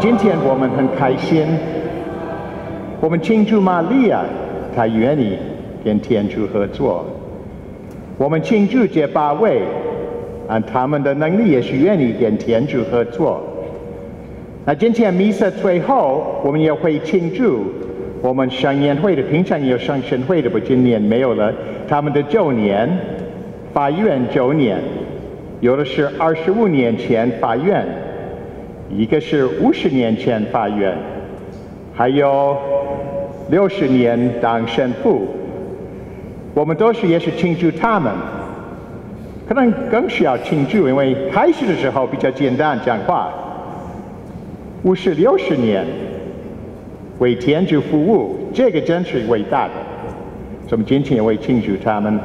今天我们很开心，我们庆祝玛利亚，她愿意跟天主合作。我们庆祝这8位，按他们的能力也是愿意跟天主合作。那今天弥撒最后，我们也会庆祝我们圣言会的，平常有圣神会的，不今年没有了，他们的9年，法院9年，有的是25年前法院，一个是50年前法院，还有60年当神父。我们都是也是庆祝他们，可能更需要庆祝，因为开始的时候比较简单讲话，50、60年为天主服务，这个真是伟大的，所以我们今天也会庆祝他们。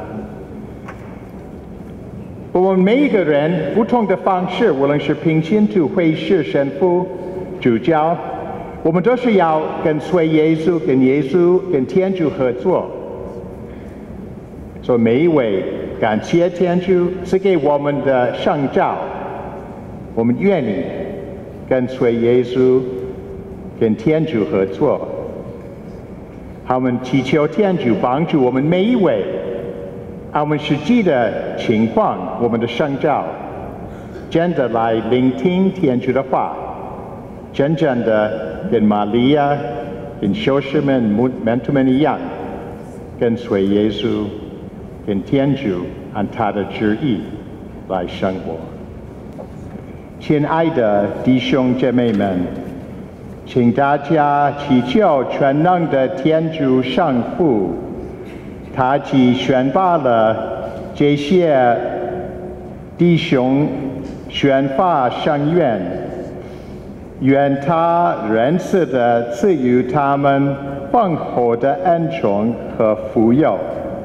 我们每一个人不同的方式，无论是平信徒、会士、神父、主教，我们都是要跟随耶稣、跟天主合作。所以每一位感谢天主赐给我们的圣召，我们愿意跟随耶稣，跟天主合作。我们祈求天主帮助我们每一位，按我们实际的情况，我们的圣召，真的来聆听天主的话，真正的跟玛利亚、跟修士们、门徒们一样，跟随耶稣。跟天主按他的旨意来生活。亲爱的弟兄姐妹们，请大家祈求全能的天主圣父，他既选拔了这些弟兄宣发圣愿，愿他仁慈地赐予他们丰厚的恩宠和福佑。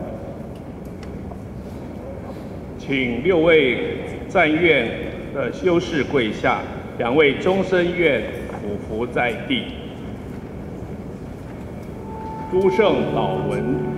请6位赞愿的修士跪下，2位终身愿俯伏在地。诸圣祷文。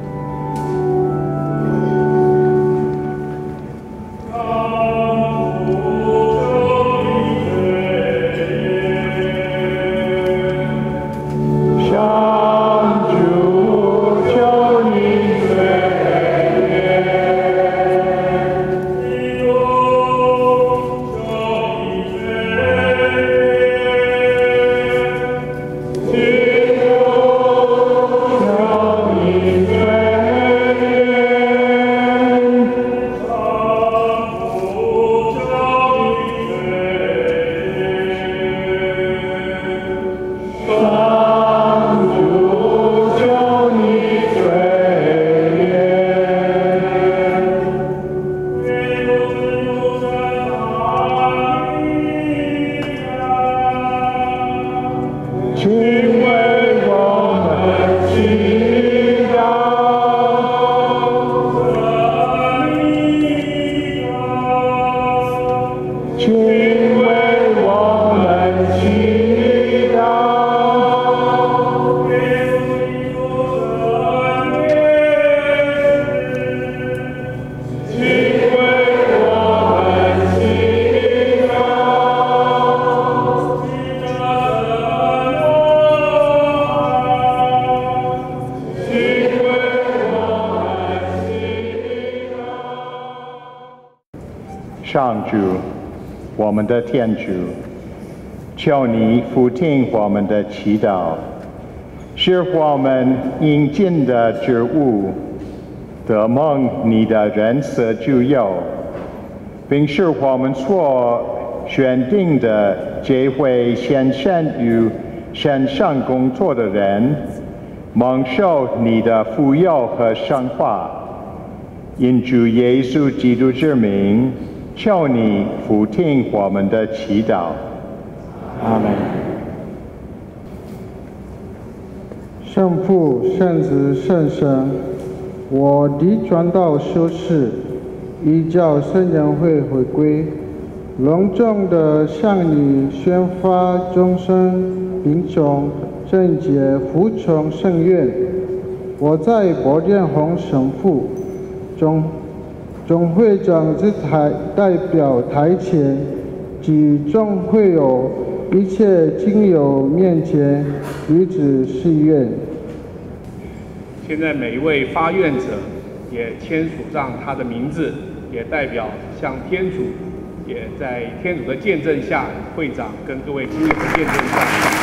上主，我们的天主，求你俯听我们的祈祷，使我们应尽的职务得蒙你的仁慈助佑，并使我们所选定的这回献身于神上工作的人，蒙受你的福佑和圣化。因主耶稣基督之名，求你俯听我们的祈祷。阿门。 圣父、圣子、圣神，我的传道修士，依教圣言会回归，隆重地向你宣发终身秉种圣洁服从圣愿。我在博殿洪神父总会长之代表台前及众会友一切亲友面前彼此誓愿。 现在每一位发愿者也签署上他的名字，也代表向天主，也在天主的见证下，会长跟各位亲友的见证下。